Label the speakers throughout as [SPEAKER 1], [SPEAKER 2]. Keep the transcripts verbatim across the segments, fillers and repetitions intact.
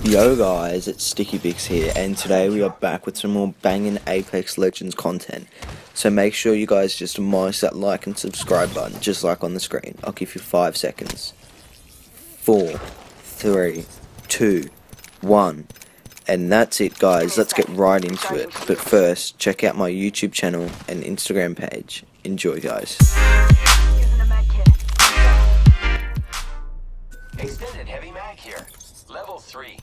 [SPEAKER 1] Yo guys, it's Sticky Bix here, and today we are back with some more banging Apex Legends content. So make sure you guys just mash that like and subscribe button, just like on the screen. I'll give you five seconds. Four, three, two, one. And that's it guys, let's get right into it. But first, check out my YouTube channel and Instagram page. Enjoy guys.
[SPEAKER 2] Extended heavy mag here. Level three.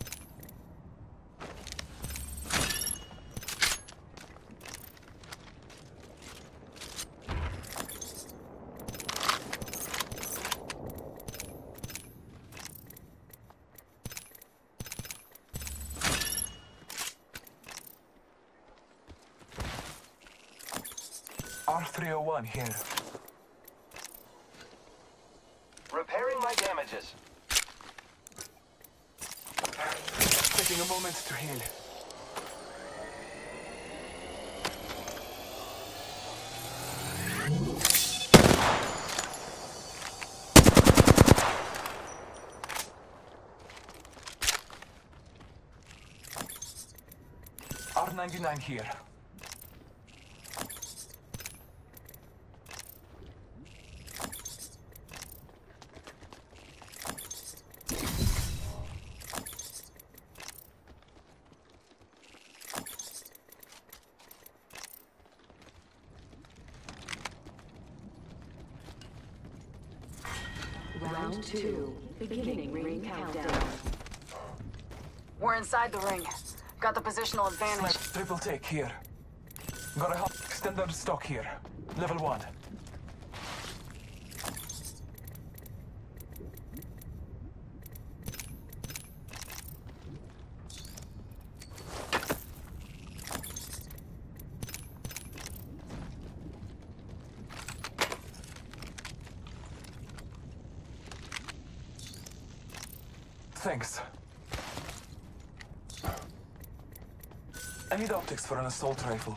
[SPEAKER 3] R three oh one here.
[SPEAKER 2] Repairing my damages.
[SPEAKER 3] Taking a moment to heal. R ninety-nine here.
[SPEAKER 4] Round two, beginning ring countdown.
[SPEAKER 5] We're inside the ring. Got the positional advantage.
[SPEAKER 3] Snipe, triple take here. Got a hot extended stock here. Level one. Thanks. I need optics for an assault rifle.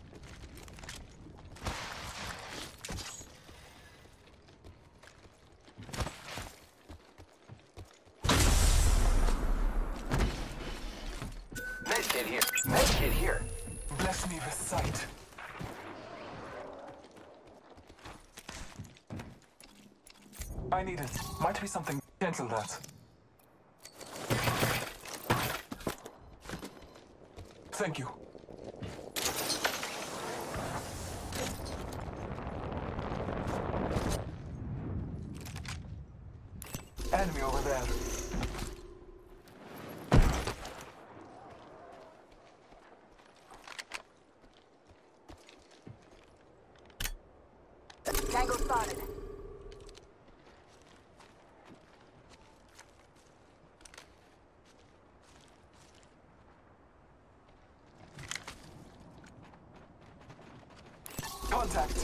[SPEAKER 2] Medkit here. Medkit here.
[SPEAKER 3] Bless me with sight. I need it. Might be something gentle that. Thank you. Enemy over there.
[SPEAKER 5] Tango spotted.
[SPEAKER 3] Contact.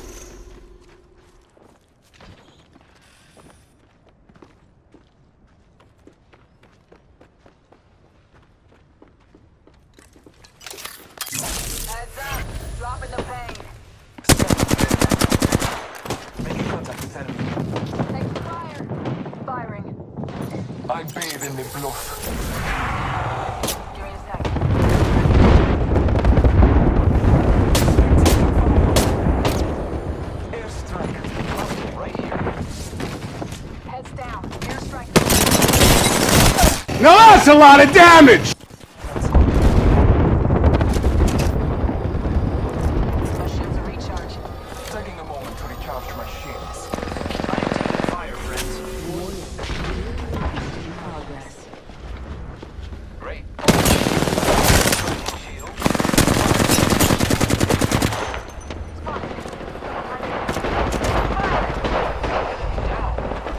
[SPEAKER 5] Heads up. Dropping the pain.
[SPEAKER 3] Making contact with enemy.
[SPEAKER 5] Take fire. Firing.
[SPEAKER 3] I bathe in the blood.
[SPEAKER 5] Give me a sec.
[SPEAKER 3] Airstrike.
[SPEAKER 2] Right here.
[SPEAKER 5] Heads down. Airstrike.
[SPEAKER 6] Now that's a lot of damage!
[SPEAKER 5] My shields are recharged.
[SPEAKER 3] Taking a moment to recharge my shields.
[SPEAKER 2] I am taking fire, friends.
[SPEAKER 4] Progress.
[SPEAKER 2] Great. Shield. Down.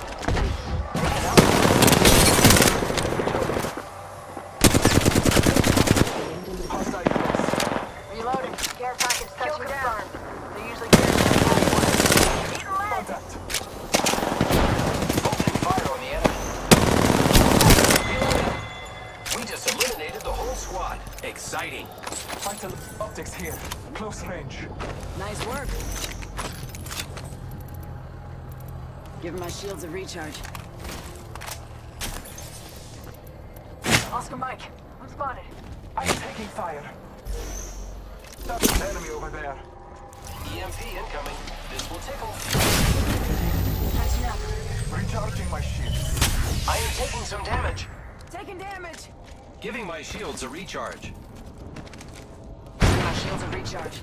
[SPEAKER 3] Hostile cross.
[SPEAKER 5] Reloading. Care package touching down. They usually carry Eating lead.
[SPEAKER 3] Contact.
[SPEAKER 2] Opening fire on the enemy. Reloading. We just eliminated the whole squad. Exciting.
[SPEAKER 3] Vital optics here. Close range.
[SPEAKER 4] Nice work. Give my shields a recharge.
[SPEAKER 5] Oscar Mike, I'm spotted.
[SPEAKER 3] I'm taking fire. That's an enemy over there.
[SPEAKER 2] E M P incoming. This will tickle.
[SPEAKER 5] Catching up.
[SPEAKER 3] Recharging my shield.
[SPEAKER 2] I am taking some damage.
[SPEAKER 5] Taking damage.
[SPEAKER 2] Giving my shields a recharge.
[SPEAKER 5] My shields are recharged.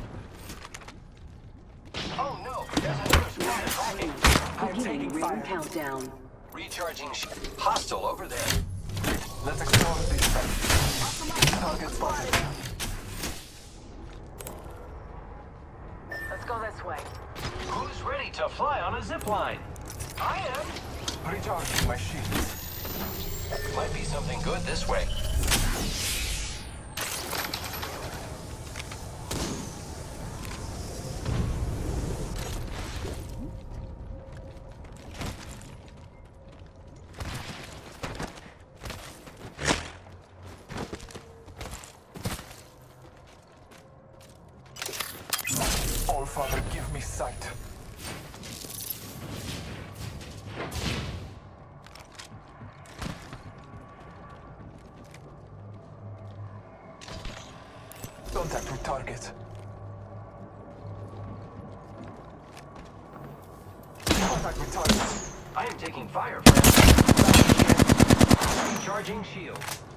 [SPEAKER 2] Oh no, there's another squad attacking.
[SPEAKER 3] I'm
[SPEAKER 4] Beginning
[SPEAKER 3] taking
[SPEAKER 4] ring
[SPEAKER 3] fire.
[SPEAKER 4] countdown.
[SPEAKER 2] Recharging sh- hostile over there.
[SPEAKER 3] Let's explore this site. Target spotted.
[SPEAKER 5] Let's go this way.
[SPEAKER 2] Who's ready to fly on a zip line? I am.
[SPEAKER 3] Recharging my shields.
[SPEAKER 2] Might be something good this way.
[SPEAKER 3] All Father, give me sight. Contact with target. Contact with target.
[SPEAKER 2] I am taking fire, friend. Recharging shield.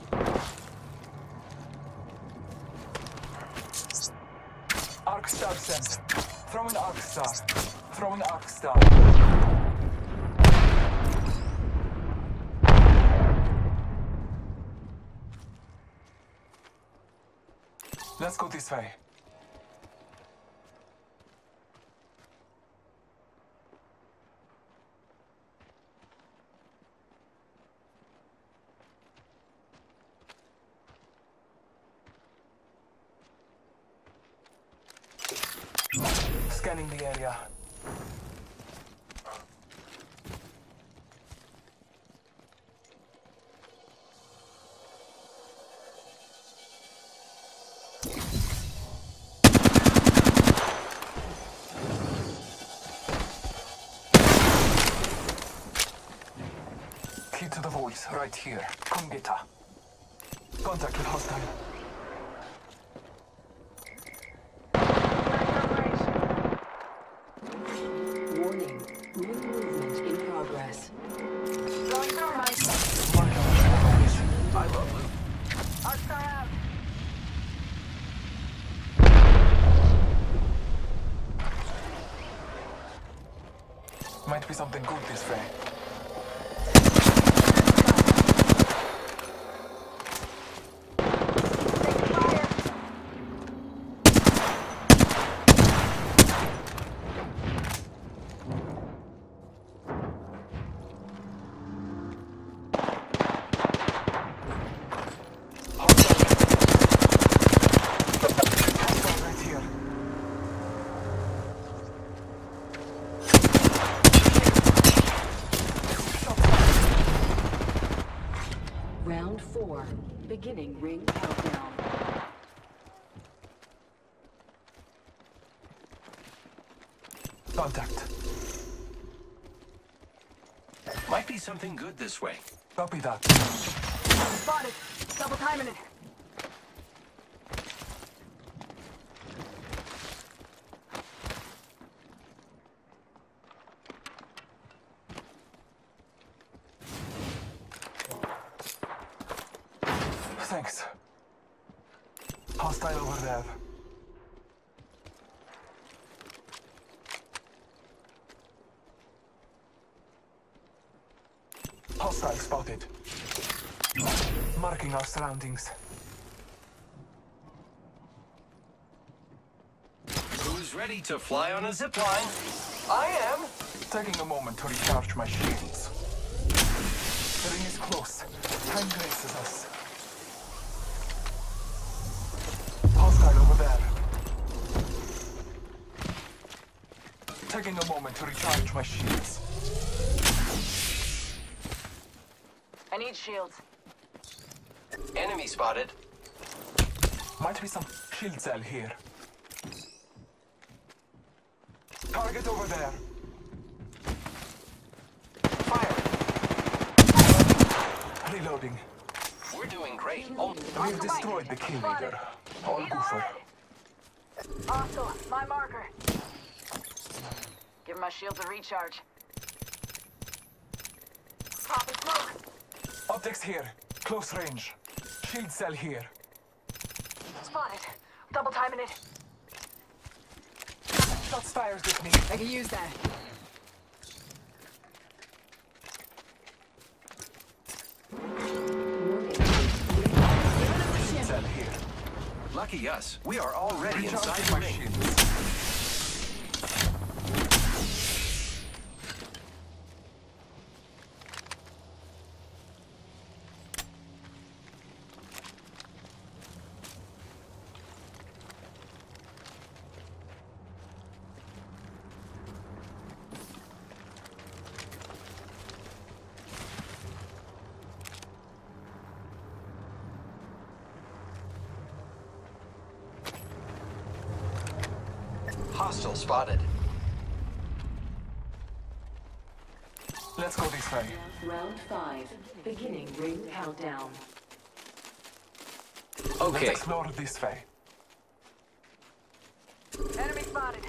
[SPEAKER 3] Arc star sent. Throwing arc star. Throwing arc star. Let's go this way. Scanning the area. Key to the vaults right here. Come get her. Contact with hostile.
[SPEAKER 4] Warning. New movement in progress.
[SPEAKER 5] Going thermite.
[SPEAKER 2] I love loot.
[SPEAKER 5] Arc star out.
[SPEAKER 3] Might be something good this way.
[SPEAKER 5] Taking fire.
[SPEAKER 3] Hostile right here.
[SPEAKER 4] Round four. Beginning ring countdown.
[SPEAKER 3] Contact.
[SPEAKER 2] Might be something good this way.
[SPEAKER 3] Copy that.
[SPEAKER 5] Spotted. Double timing it.
[SPEAKER 3] Thanks. Hostile over there. Hostile spotted. Marking our surroundings.
[SPEAKER 2] Who's ready to fly on a zip line? I am.
[SPEAKER 3] Taking a moment to recharge my shields. The ring is close. Time graces us. Hostile over there. Taking a moment to recharge my shields.
[SPEAKER 5] I need shields.
[SPEAKER 2] Enemy spotted.
[SPEAKER 3] Might be some shield cell here. Target over there.
[SPEAKER 2] Fire.
[SPEAKER 3] Reloading.
[SPEAKER 2] We're We're doing great. Oh,
[SPEAKER 3] We've destroyed the kill leader. All
[SPEAKER 5] He's
[SPEAKER 3] good for
[SPEAKER 5] alright. Hostile, my marker. Give my shields a recharge. Popping smoke.
[SPEAKER 3] Optics here. Close range. Shield cell here.
[SPEAKER 5] Spotted. Double timing it.
[SPEAKER 3] Shots fired with me.
[SPEAKER 5] I can use that.
[SPEAKER 3] Shield cell here.
[SPEAKER 2] lucky us. We are already inside
[SPEAKER 3] Recharging
[SPEAKER 2] the
[SPEAKER 3] my
[SPEAKER 2] ring.
[SPEAKER 3] shields.
[SPEAKER 2] Hostile spotted.
[SPEAKER 3] Let's go this way.
[SPEAKER 4] Round five. Beginning ring countdown.
[SPEAKER 3] Let's
[SPEAKER 2] Okay,
[SPEAKER 3] explore this way.
[SPEAKER 5] Enemy spotted.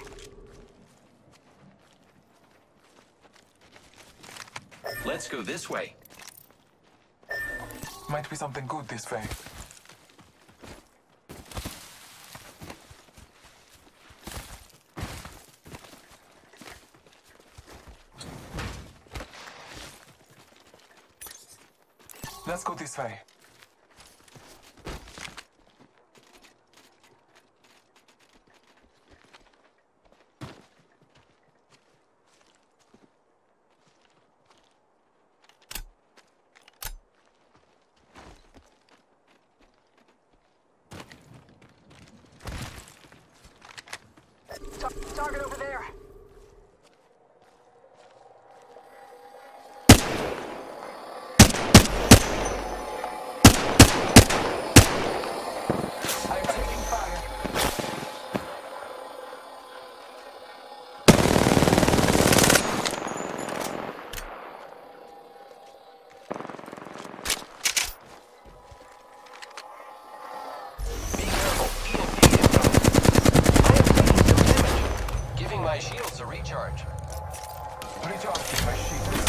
[SPEAKER 2] let's go this way.
[SPEAKER 3] Might be something good this way. Let's go this way.
[SPEAKER 5] Tar- target over there.
[SPEAKER 3] I'm taking fire.
[SPEAKER 2] Be careful. E M P incoming. I am taking some damage. Giving my shields a recharge.
[SPEAKER 3] Recharging my shields.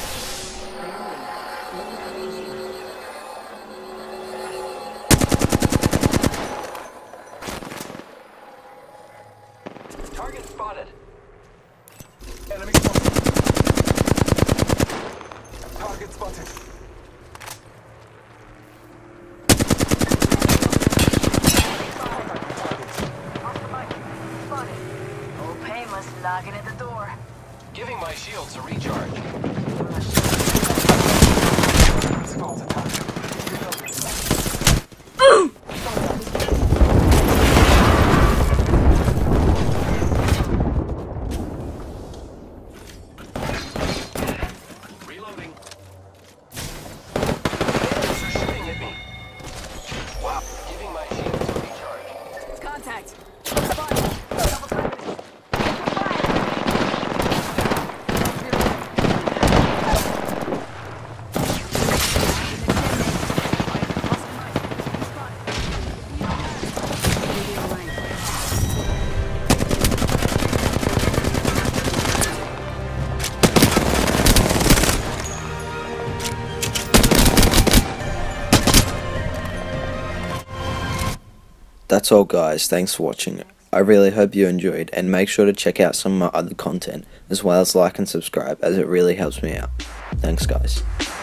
[SPEAKER 2] Target spotted.
[SPEAKER 3] Enemy spotted. Target spotted.
[SPEAKER 5] Off the mic. Spotted. Old Painless knocking at the door.
[SPEAKER 2] Giving my shields a recharge.
[SPEAKER 3] Squad's attack. Reloading.
[SPEAKER 2] Reloading. Enemies are shooting at me. Wow. Giving my shields a recharge.
[SPEAKER 5] Contact. Spotted. Double timing it. Fire.
[SPEAKER 1] That's all guys, thanks for watching. I really hope you enjoyed, and make sure to check out some of my other content, as well as like and subscribe, as it really helps me out. Thanks guys.